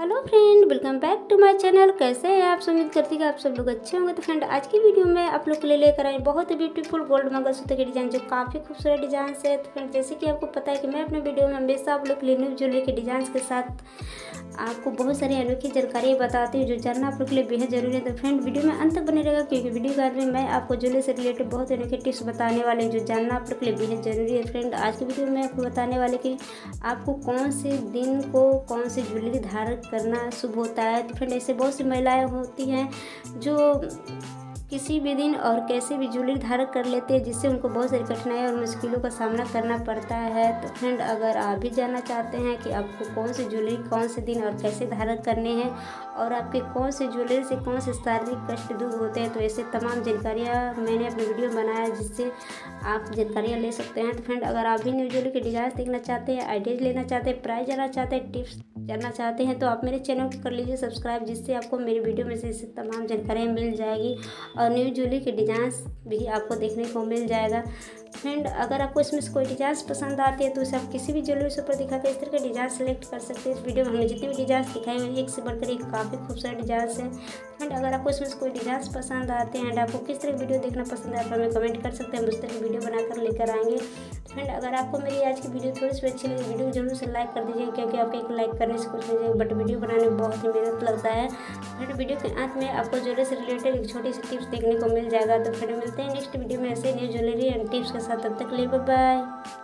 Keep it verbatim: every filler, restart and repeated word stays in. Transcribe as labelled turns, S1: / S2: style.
S1: Hello friend, welcome back to my channel. कैसे हैं आप? उम्मीद करती कि आप सब लोग अच्छे होंगे। तो फ्रेंड, आज की वीडियो में आप लोग के लिए लेकर आई बहुत ही ब्यूटीफुल गोल्ड मंगलसूत्र के डिज़ाइन, जो काफ़ी खूबसूरत डिज़ाइन है। तो फ्रेंड, जैसे कि आपको पता है कि मैं अपने वीडियो में हमेशा आप लोग के लिए न्यू ज्वेलरी के डिज़ाइन के साथ आपको बहुत सारी अनोखी जानकारी बताती हूँ, जो जानना आप लोग के लिए बेहद जरूरी है। तो फ्रेंड, वीडियो में अंत तक बने रहेगा, क्योंकि वीडियो के बाद में मैं आपको ज्वेलरी से रिलेटेड बहुत अनोखे टिप्स बताने वाले हैं, जो जानना आप लोग के लिए बेहद जरूरी है। फ्रेंड, आज की वीडियो में आपको बताने वाले कि आपको कौन से दिन को कौन सी ज्वेलरी धारण करना शुभ होता है। तो फ्रेंड, ऐसे बहुत सी महिलाएं होती हैं जो किसी भी दिन और कैसे भी ज्वेलरी धारण कर लेते हैं, जिससे उनको बहुत सारी कठिनाई और मुश्किलों का सामना करना पड़ता है। तो फ्रेंड, अगर आप भी जानना चाहते हैं कि आपको कौन सी ज्वेलरी कौन से दिन और कैसे धारण करने हैं, और आपके कौन से ज्वेलरी से कौन से शारीरिक कष्ट दूर होते हैं, तो ऐसे तमाम जानकारियाँ मैंने अपने वीडियो में बनाया है, जिससे आप जानकारियाँ ले सकते हैं। तो फ्रेंड, अगर आप भी न्यू ज्वेलरी के डिज़ाइन देखना चाहते हैं, आइडियाज़ लेना चाहते हैं, प्राइस जानना चाहते हैं, टिप्स जानना चाहते हैं, तो आप मेरे चैनल को कर लीजिए सब्सक्राइब, जिससे आपको मेरी वीडियो में से इससे तमाम जानकारियाँ मिल जाएगी और न्यू ज्वेलरी के डिज़ाइंस भी आपको देखने को मिल जाएगा। फ्रेंड, अगर आपको इसमें से कोई डिज़ाइन पसंद आती है, तो उसे आप किसी भी ज्वेलरी से ऊपर दिखा के इस तरह के डिज़ाइन सेलेक्ट कर सकते हैं। इस वीडियो में हमने जितने भी डिज़ाइन दिखाए हैं, एक से बढ़कर एक काफ़ी खूबसूरत डिज़ाइन है। फ्रेंड, अगर आपको इसमें से कोई डिज़ाइन पसंद आते हैं एंड आपको किस तरह वीडियो देखना पसंद है, आप हमें कमेंट कर सकते हैं, हम उस तरह की वीडियो बनाकर लेकर आएंगे। फ्रेंड, अगर आपको मेरी आज की वीडियो थोड़ी सी अच्छी लगी, वीडियो जरूर से लाइक कर दीजिए, क्योंकि आपके एक लाइक करने से कुछ नहीं जाएगा, बट वीडियो बनाने में बहुत ही मेहनत लगता है। फ्रेंड, वीडियो के अंत में आपको ज्वेलरी से रिलेटेड एक छोटी सी टिप्स देखने को मिल जाएगा। तो फ्रेंड, मिलते हैं नेक्स्ट वीडियो में ऐसे न्यू ज्वेलरी एंड टिप्स के साथ। तब तक के लिए बाय बाय।